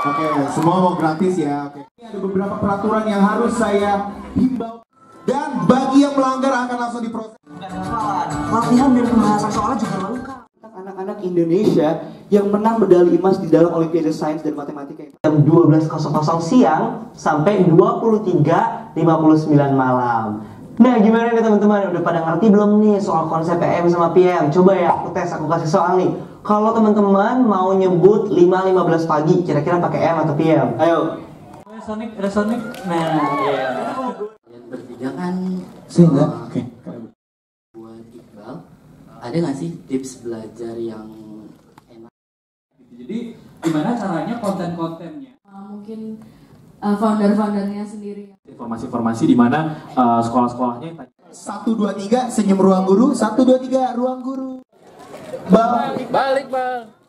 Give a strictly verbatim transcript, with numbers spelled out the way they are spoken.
Oke, semua mau gratis ya. Oke. Ini ada beberapa peraturan yang harus saya himbau. Dan bagi yang melanggar akan langsung diproses. Latihan dan pembahasan soalnya juga lengkap. Anak-anak Indonesia yang menang medali emas di dalam Olimpiade Sains dan Matematika jam dua belas siang sampai dua puluh tiga lima puluh sembilan malam. Nah, gimana nih teman-teman? Udah pada ngerti belum nih soal konsep P M sama P M? Coba ya, aku tes, aku kasih soal nih. Kalau teman-teman mau nyebut lima lima belas pagi, kira-kira pakai M atau P M? Ayo. Sonic, ada Sonic. Nah, iya. Yang bertiga kan Sehingga, uh, oke. Buat Iqbal, ada nggak sih tips belajar yang enak? Jadi, gimana caranya konten-kontennya? Uh, mungkin uh, founder-foundernya sendiri. Informasi-informasi di mana uh, sekolah-sekolahnya. Satu dua tiga senyum ruang guru. Satu dua tiga ruang guru. Bang. Balik bang.